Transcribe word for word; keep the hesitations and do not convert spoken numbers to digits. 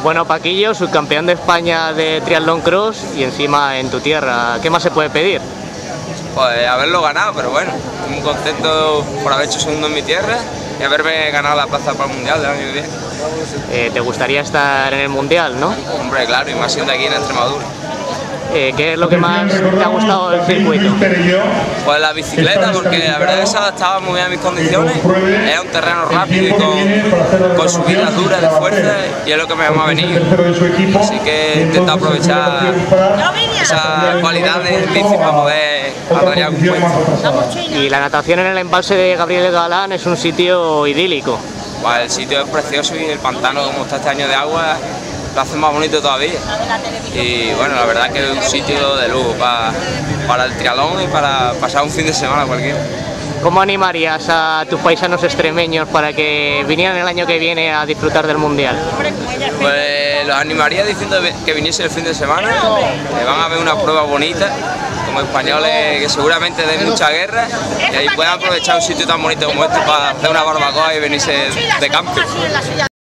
Bueno, Paquillo, subcampeón de España de triatlón cross y encima en tu tierra. ¿Qué más se puede pedir? Pues haberlo ganado, pero bueno, estoy muy contento por haber hecho segundo en mi tierra y haberme ganado la plaza para el Mundial del año que viene. Eh, ¿Te gustaría estar en el Mundial, no? Hombre, claro, y más siendo aquí en Extremadura. Eh, ¿Qué es lo que más te ha gustado del circuito? Pues la bicicleta, porque la verdad que se adaptaba muy bien a mis condiciones. Era un terreno rápido y con, con subidas duras de fuerza, y es lo que me llama a venir. Así que intento aprovechar esas cualidades en bici para poder arrollar un puesto. Y la natación en el embalse de Gabriel Galán es un sitio idílico. Pues el sitio es precioso y el pantano, como está este año de agua, lo hace más bonito todavía. Y bueno, la verdad que es un sitio de lujo para, para el triatlón y para pasar un fin de semana cualquiera. ¿Cómo animarías a tus paisanos extremeños para que vinieran el año que viene a disfrutar del Mundial? Pues los animaría diciendo que viniese el fin de semana, que van a ver una prueba bonita, como españoles que seguramente den mucha guerra, y ahí puedan aprovechar un sitio tan bonito como este para hacer una barbacoa y venirse de campo.